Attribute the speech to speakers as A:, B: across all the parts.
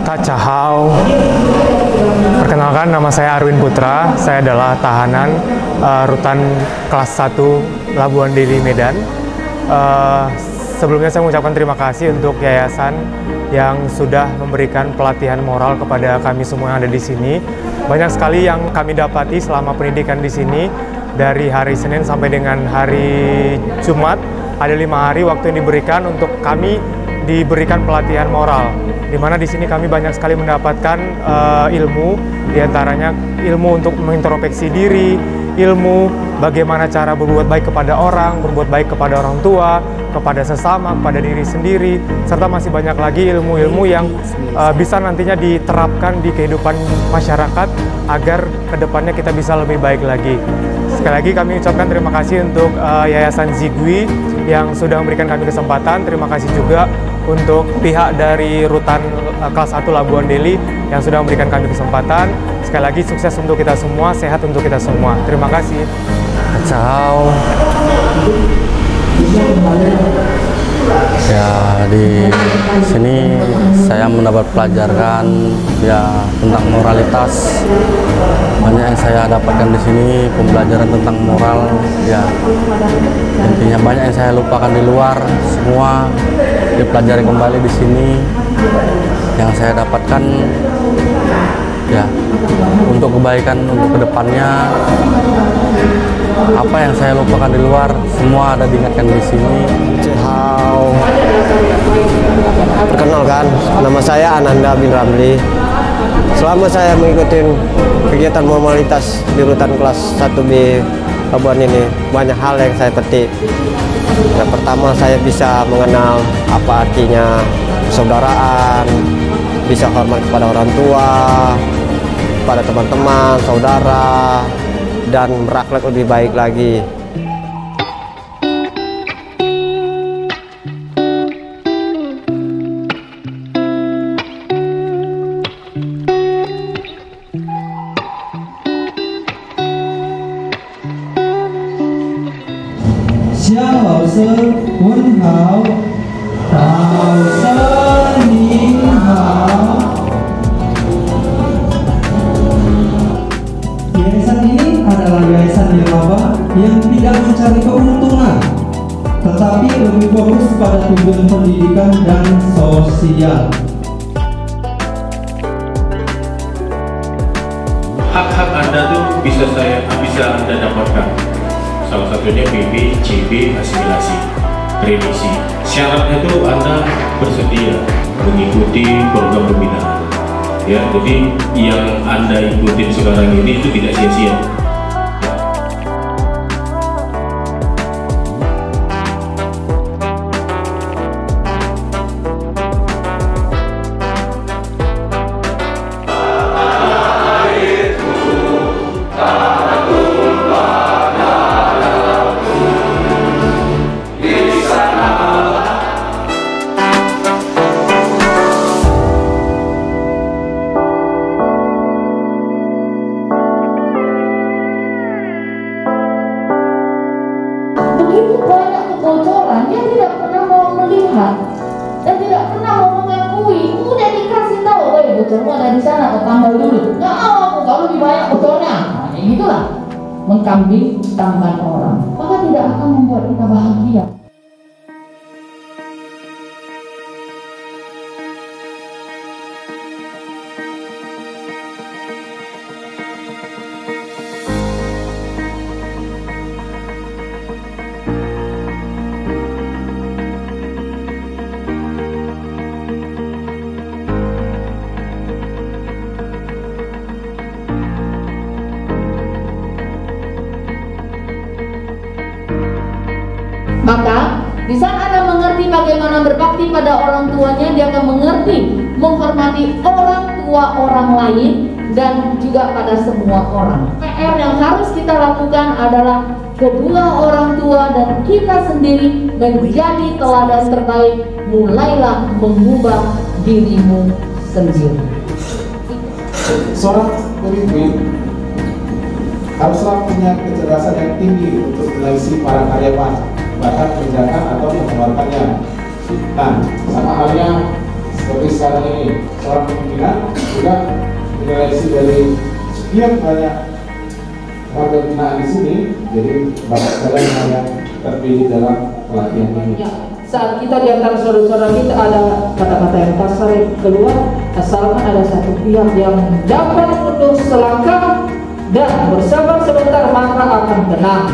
A: Tachahau. Perkenalkan, nama saya Arwin Putra. Saya adalah tahanan rutan kelas 1 Labuan Deli, Medan. Sebelumnya saya mengucapkan terima kasih untuk yayasan yang sudah memberikan pelatihan moral kepada kami semua yang ada di sini. Banyak sekali yang kami dapati selama pendidikan di sini, dari hari Senin sampai dengan hari Jumat. Ada 5 hari waktu yang diberikan untuk kami diberikan pelatihan moral, di mana di sini kami banyak sekali mendapatkan ilmu, diantaranya ilmu untuk mengintrospeksi diri, ilmu bagaimana cara berbuat baik kepada orang, berbuat baik kepada orang tua, kepada sesama, kepada diri sendiri, serta masih banyak lagi ilmu-ilmu yang bisa nantinya diterapkan di kehidupan masyarakat agar kedepannya kita bisa lebih baik lagi. Sekali lagi kami ucapkan terima kasih untuk Yayasan Zigui yang sudah memberikan kami kesempatan. Terima kasih juga untuk pihak dari rutan kelas 1 Labuan Deli yang sudah memberikan kami kesempatan. Sekali lagi sukses untuk kita semua, sehat untuk kita semua. Terima kasih.
B: Ciao. Ya, di sini saya mendapat pelajaran ya tentang moralitas. Banyak yang saya dapatkan di sini, pembelajaran tentang moral. Ya, intinya banyak yang saya lupakan di luar, semua dipelajari kembali di sini. Yang saya dapatkan ya untuk kebaikan, untuk kedepannya. Apa yang saya lupakan di luar, semua ada diingatkan di sini.
C: Ciao. Perkenalkan, nama saya Ananda bin Ramli. Selama saya mengikuti kegiatan moralitas di rutan kelas 1B Labuan ini, banyak hal yang saya petik. Yang pertama, saya bisa mengenal apa artinya persaudaraan, bisa hormat kepada orang tua, pada teman-teman, saudara, dan berakhlak lebih baik lagi.
D: Yayasan ini adalah yayasan nirlaba yang tidak mencari keuntungan, tetapi lebih fokus pada tujuan pendidikan dan sosial.
E: Hak-hak Anda tuh bisa Anda dapatkan. Salah satunya PB, CB, asimilasi, remisi. Syaratnya tuh Anda bersedia mengikuti program pembinaan. Ya, jadi yang Anda ikutin sekarang ini itu tidak sia-sia.
F: Begitu banyak kebocoran, dia tidak pernah mau melihat dan tidak pernah mau mengakui. Udah dikasih tahu, bocormu ada di sana, kau tambal dulu. Nggak mau aku, kalau lebih banyak bocornya. Nah, itulah mengkambing hitamkan orang. Maka tidak akan membuat kita bahagia. Maka di saat Anda mengerti bagaimana berbakti pada orang tuanya, dia akan mengerti menghormati orang tua orang lain dan juga pada semua orang. PR yang harus kita lakukan adalah kedua orang tua dan kita sendiri menjadi teladan terbaik. Mulailah mengubah dirimu sendiri.
G: Seorang pemimpin haruslah punya kecerdasan yang tinggi untuk menyeleksi para karyawan, bahkan mengerjakan atau mengeluarkannya. Nah, sama halnya seperti seperti sekarang ini seorang pimpinan juga menyeleksi dari sekian banyak warga binaan di sini, jadi banyak sekali yang terpilih dalam pelatihan ini.
F: Ya, saat kita di antara saudara-saudara kita ada kata-kata yang kasar yang keluar, asalkan ada satu pihak yang dapat mundur selangkah dan bersabar sebentar, maka akan tenang.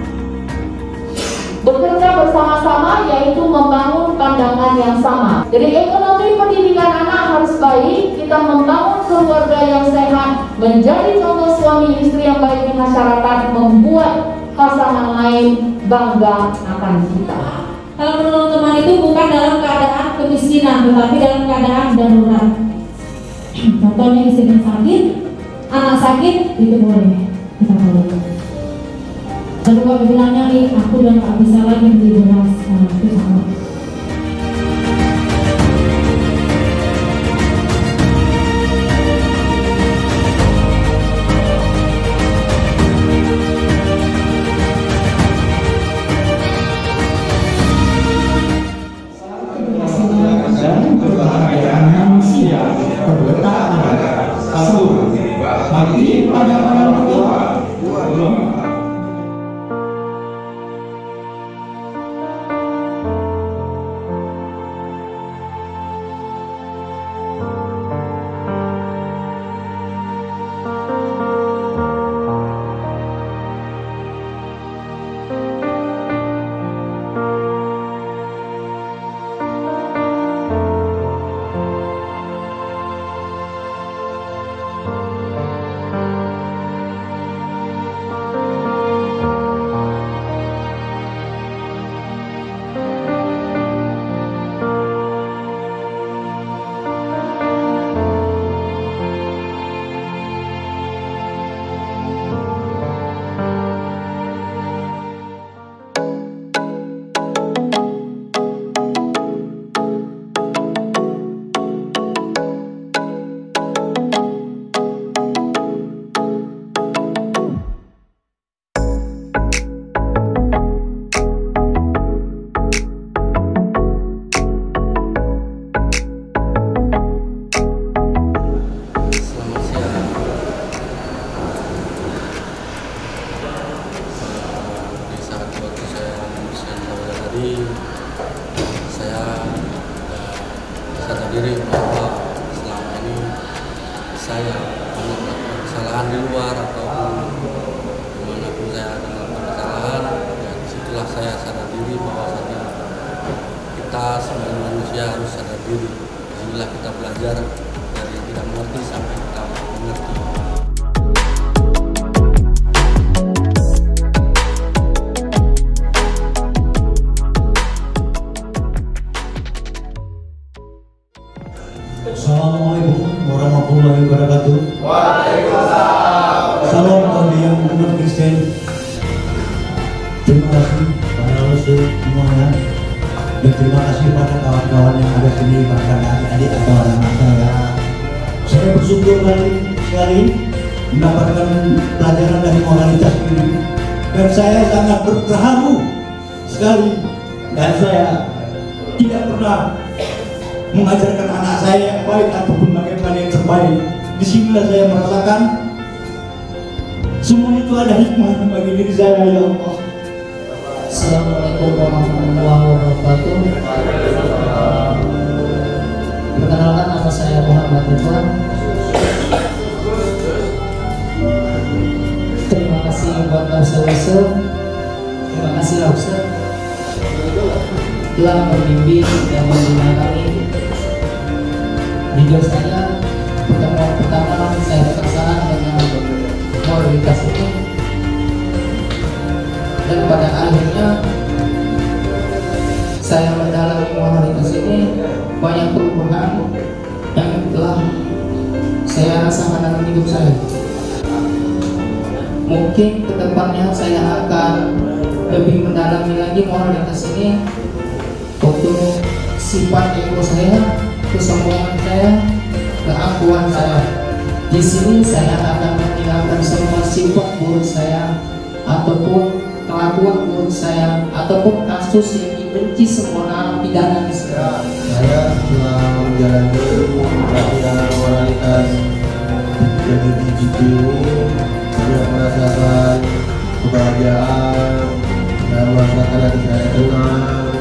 F: Bekerja bersama-sama yaitu membangun pandangan yang sama. Jadi ekonomi pendidikan anak harus baik, kita membangun keluarga yang sehat, menjadi contoh suami istri yang baik di masyarakat, membuat pasangan lain bangga akan kita.
H: Kalau menurut teman itu bukan dalam keadaan kemiskinan, tetapi dalam keadaan darurat. Contohnya istri sakit, anak sakit, itu boleh kita boleh. Lalu kalau bilangnya nih, aku udah gak bisa lagi beli beras, itu sama.
D: Dan kebahagiaan manusia terletak satu hati pada orang tua.
B: Saya sadar diri bahwa selama ini saya banyak melakukan kesalahan di luar ataupun dimanapun saya ada melakukan kesalahan, dan disitulah saya sadar diri bahwasanya kita sebagai manusia harus sadar diri. Disinilah kita belajar dari tidak mengerti sampai kita mengerti.
I: Assalamualaikum warahmatullahi wabarakatuh.
G: Waalaikumsalam.
I: Salam bagi yang umat Kristen. Terima kasih pada Rasul semuanya, dan terima kasih pada kawan-kawan yang ada sini, bahkan adik-adik atau anak-anak saya. Saya bersyukur sekali mendapatkan pelajaran dari moralitas ini, dan saya sangat terharu sekali, dan saya tidak pernah mengajarkan anak saya yang baik ataupun bagaimana yang terbaik. Disinilah saya merasakan semua itu ada hikmah bagi diri saya, ya Allah.
J: Assalamualaikum warahmatullahi wabarakatuh. Perkenalkan, nama saya Muhammad Ridwan. Terima kasih buat Ustaz. Terima kasih Ustaz telah membimbing dan membina kami. Video saya pertemuan pertama saya terkesan dengan moralitas ini, dan pada akhirnya saya mendalami moralitas ini, banyak perubahan yang telah saya rasakan dalam hidup saya. Mungkin kedepannya saya akan lebih mendalami lagi moralitas ini untuk sifat ego saya, kesombongan saya, keangkuhan saya. Di sini saya akan menghilangkan semua sifat buruk saya, ataupun kelakuan buruk saya, ataupun kasus yang itu membenci semua narapidana di sini.
K: Saya telah menjalani pelatihan moralitas dari DGP ini, saya merasakan kebahagiaan, saya merasakan hati saya tenang,